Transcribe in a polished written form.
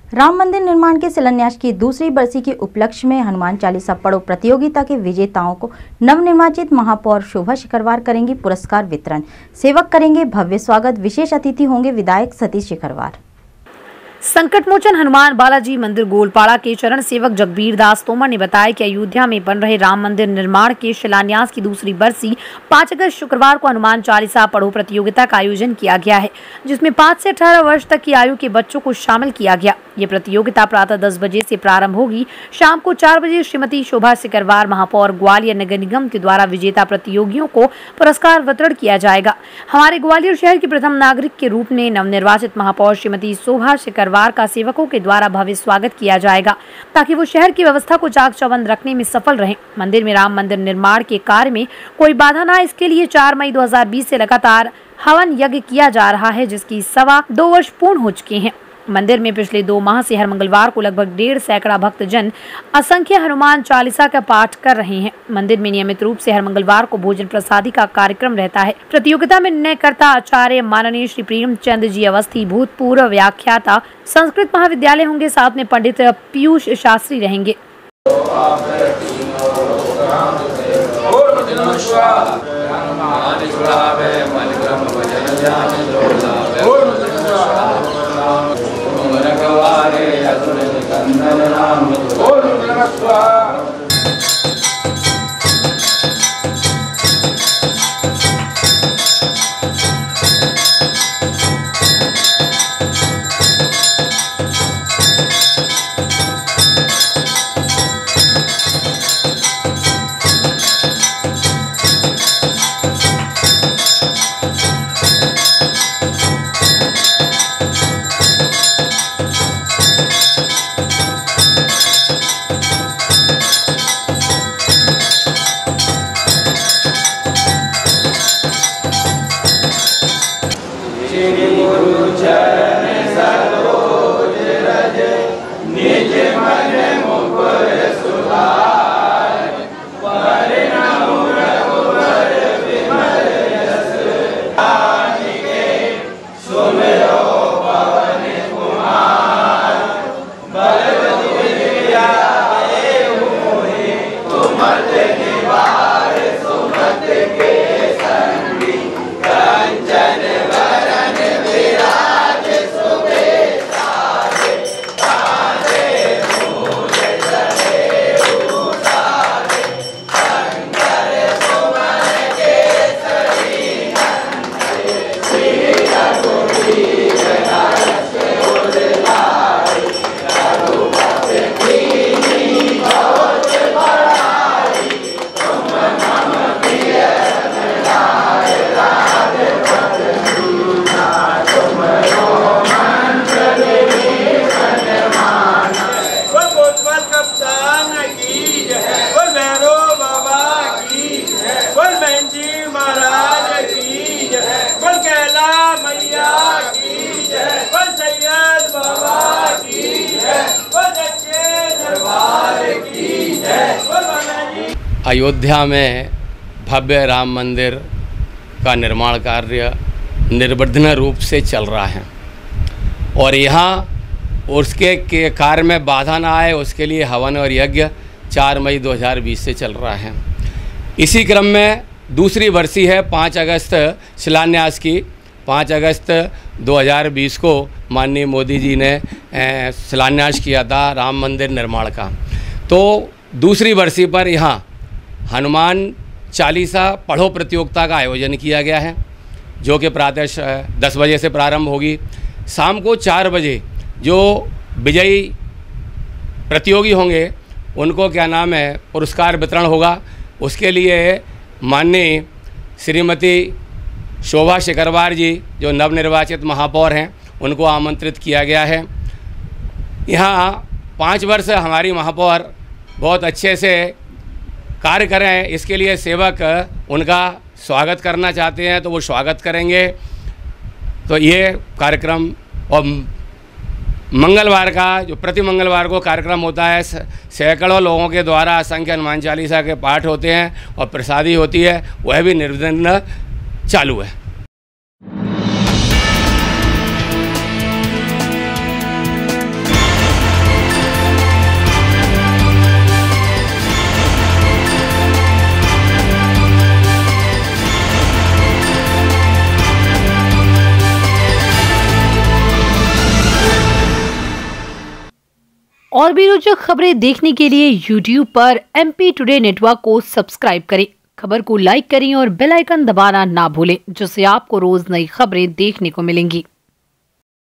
राम मंदिर निर्माण के शिलान्यास की दूसरी बरसी के उपलक्ष्य में हनुमान चालीसा पढ़ो प्रतियोगिता के विजेताओं को नवनिर्वाचित महापौर शोभा शिखरवार करेंगी पुरस्कार वितरण। सेवक करेंगे भव्य स्वागत। विशेष अतिथि होंगे विधायक सतीश शिखरवार। संकटमोचन हनुमान बालाजी मंदिर गोलपाड़ा के चरण सेवक जगबीर दास तोमर ने बताया कि अयोध्या में बन रहे राम मंदिर निर्माण के शिलान्यास की दूसरी बरसी 5 अगस्त शुक्रवार को हनुमान चालीसा पढ़ो प्रतियोगिता का आयोजन किया गया है, जिसमें 5 से 18 वर्ष तक की आयु के बच्चों को शामिल किया गया। ये प्रतियोगिता प्रातः 10 बजे से प्रारंभ होगी। शाम को 4 बजे श्रीमती शोभा शिखरवार महापौर ग्वालियर नगर निगम के द्वारा विजेता प्रतियोगियों को पुरस्कार वितरण किया जाएगा। हमारे ग्वालियर शहर के प्रथम नागरिक के रूप में नवनिर्वाचित महापौर श्रीमती शोभा शिखरवार का सेवकों के द्वारा भव्य स्वागत किया जाएगा, ताकि वो शहर की व्यवस्था को चाक चौबंद रखने में सफल रहें। मंदिर में राम मंदिर निर्माण के कार्य में कोई बाधा न आए, इसके लिए 4 मई 2020 से लगातार हवन यज्ञ किया जा रहा है, जिसकी 2.25 वर्ष पूर्ण हो चुके हैं। मंदिर में पिछले 2 माह से हर मंगलवार को लगभग 1.5 सैकड़ा भक्तजन असंख्य हनुमान चालीसा का पाठ कर रहे हैं। मंदिर में नियमित रूप से हर मंगलवार को भोजन प्रसादी का कार्यक्रम रहता है। प्रतियोगिता में निर्णयकर्ता आचार्य माननीय श्री प्रेमचंद जी अवस्थी, भूतपूर्व व्याख्याता संस्कृत महाविद्यालय होंगे। साथ में पंडित पीयूष शास्त्री रहेंगे। अयोध्या में भव्य राम मंदिर का निर्माण कार्य निर्विघ्न रूप से चल रहा है और यहाँ उसके कार्य में बाधा ना आए, उसके लिए हवन और यज्ञ 4 मई 2020 से चल रहा है। इसी क्रम में दूसरी बरसी है 5 अगस्त शिलान्यास की। 5 अगस्त 2020 को माननीय मोदी जी ने शिलान्यास किया था राम मंदिर निर्माण का। तो दूसरी बरसी पर यहाँ हनुमान चालीसा पढ़ो प्रतियोगिता का आयोजन किया गया है, जो कि प्रातः 10 बजे से प्रारंभ होगी। शाम को 4 बजे जो विजयी प्रतियोगी होंगे उनको क्या नाम है पुरस्कार वितरण होगा। उसके लिए माननीय श्रीमती शोभा शिखरवार जी जो नवनिर्वाचित महापौर हैं उनको आमंत्रित किया गया है। यहाँ 5 वर्ष हमारी महापौर बहुत अच्छे से कार्य करें, इसके लिए सेवक उनका स्वागत करना चाहते हैं तो वो स्वागत करेंगे। तो ये कार्यक्रम और मंगलवार का जो प्रति मंगलवार को कार्यक्रम होता है, सैकड़ों लोगों के द्वारा असंख्य हनुमान चालीसा के पाठ होते हैं और प्रसादी होती है, वह भी निर्विघ्न चालू है। और भी रोचक खबरें देखने के लिए YouTube पर MP टुडे नेटवर्क को सब्सक्राइब करें। खबर को लाइक करें और बेल आइकन दबाना ना भूलें, जिससे आपको रोज नई खबरें देखने को मिलेंगी।